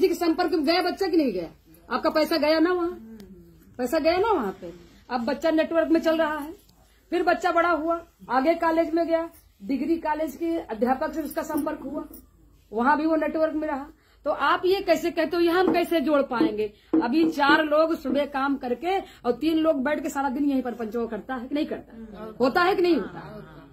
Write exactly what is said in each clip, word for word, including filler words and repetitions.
जी के संपर्क में गया बच्चा कि नहीं गया? आपका पैसा गया ना वहाँ, पैसा गया ना वहाँ पे। अब बच्चा नेटवर्क में चल रहा है। फिर बच्चा बड़ा हुआ, आगे कॉलेज में गया, डिग्री कॉलेज के अध्यापक से उसका संपर्क हुआ, वहां भी वो नेटवर्क में रहा। तो आप ये कैसे कहते हो, ये हम कैसे जोड़ पाएंगे? अभी चार लोग सुबह काम करके और तीन लोग बैठ के सारा दिन यहीं पर पंचो करता है कि नहीं करता? होता है कि नहीं होता?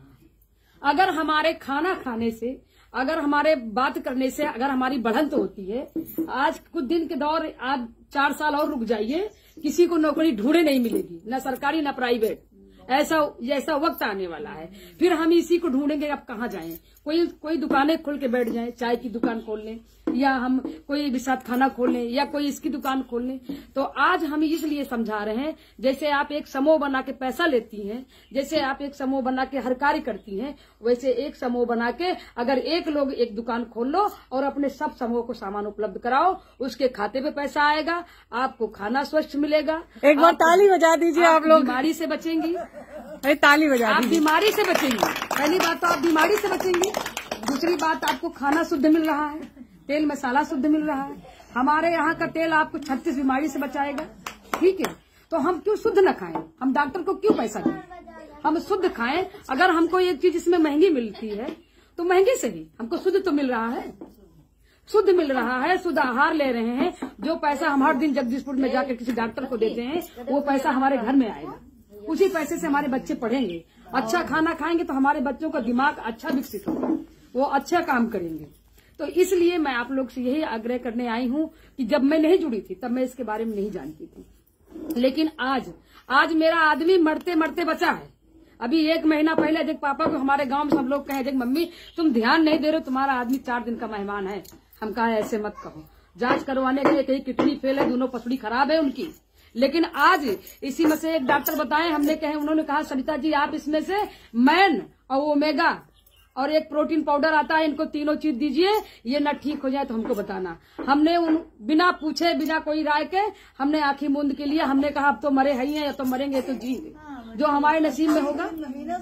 अगर हमारे खाना खाने से, अगर हमारे बात करने से अगर हमारी बढ़ंत होती है, आज कुछ दिन के दौर, आज चार साल और रुक जाइए, किसी को नौकरी ढूंढे नहीं मिलेगी, न सरकारी न प्राइवेट। ऐसा ऐसा वक्त आने वाला है। फिर हम इसी को ढूंढेंगे, अब कहाँ जाएं? कोई कोई दुकानें खोल के बैठ जाएं, चाय की दुकान खोल लें, या हम कोई विषाद खाना खोल लें, या कोई इसकी दुकान खोल लें। तो आज हम इसलिए समझा रहे हैं, जैसे आप एक समूह बना के पैसा लेती हैं, जैसे आप एक समूह बना के हर कार्य करती हैं, वैसे एक समूह बना के अगर एक लोग एक दुकान खोल लो और अपने सब समूह को सामान उपलब्ध कराओ, उसके खाते पे पैसा आएगा, आपको खाना स्वच्छ मिलेगा। एक बार ताली बजा दीजिए। आप लोग बीमारी से बचेंगी, अरे ताली बजा आप बीमारी से बचेंगी। पहली बात तो आप बीमारी से बचेंगी। दूसरी बात, आपको खाना शुद्ध मिल रहा है, तेल मसाला शुद्ध मिल रहा है। हमारे यहाँ का तेल आपको छत्तीस बीमारी से बचाएगा। ठीक है, तो हम क्यों शुद्ध न खाएं? हम डॉक्टर को क्यों पैसा दें? हम शुद्ध खाएं। अगर हमको एक चीज इसमें महंगी मिलती है तो महंगी से ही हमको शुद्ध तो मिल रहा है, शुद्ध मिल रहा है, शुद्ध आहार ले रहे हैं। जो पैसा हम हर दिन जगदीशपुर में जाकर किसी डॉक्टर को देते हैं, वो पैसा हमारे घर में आएगा। उसी पैसे से हमारे बच्चे पढ़ेंगे, अच्छा खाना खाएंगे तो हमारे बच्चों का दिमाग अच्छा विकसित होगा, वो अच्छा काम करेंगे। तो इसलिए मैं आप लोग से यही आग्रह करने आई हूँ कि जब मैं नहीं जुड़ी थी तब मैं इसके बारे में नहीं जानती थी, लेकिन आज आज मेरा आदमी मरते मरते बचा है। अभी एक महीना पहले जब पापा को हमारे गांव में सब लोग कहे, जब मम्मी तुम ध्यान नहीं दे रहे हो, तुम्हारा आदमी चार दिन का मेहमान है। हम कहा ऐसे मत कहो, जांच करवाने गए, कहीं किडनी फेल है, दोनों पसड़ी खराब है उनकी। लेकिन आज इसी में से एक डॉक्टर बताए, हमने कहे, उन्होंने कहा सरिता जी आप इसमें से मैन और ओमेगा और एक प्रोटीन पाउडर आता है, इनको तीनों चीज दीजिए, ये न ठीक हो जाए तो हमको बताना। हमने उन बिना पूछे, बिना कोई राय के, हमने आंखी मूंद के लिए हमने कहा अब तो मरे ही हैं, या तो मरेंगे तो जिएंगे, जो हमारे नसीब में होगा।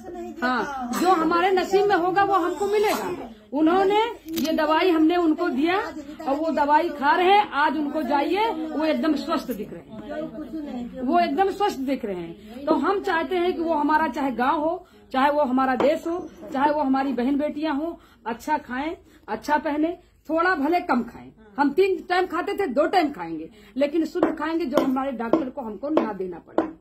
हाँ, जो हमारे नसीब में होगा वो हमको मिलेगा। उन्होंने ये दवाई हमने उनको दिया और वो दवाई खा रहे हैं। आज उनको जाइए, वो एकदम स्वस्थ दिख रहे हैं, वो एकदम स्वस्थ दिख रहे हैं। तो हम चाहते हैं कि वो हमारा चाहे गांव हो, चाहे वो हमारा देश हो, चाहे वो हमारी बहन बेटियां हो, अच्छा खाएं, अच्छा पहने, थोड़ा भले कम खाएं। हम तीन टाइम खाते थे, दो टाइम खाएंगे, लेकिन शुद्ध खाएंगे, जो हमारे डॉक्टर को हमको ना देना पड़े।